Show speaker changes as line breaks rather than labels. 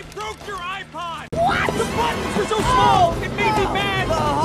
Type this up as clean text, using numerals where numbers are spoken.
Broke your iPod! What? The buttons were so small! It made me mad!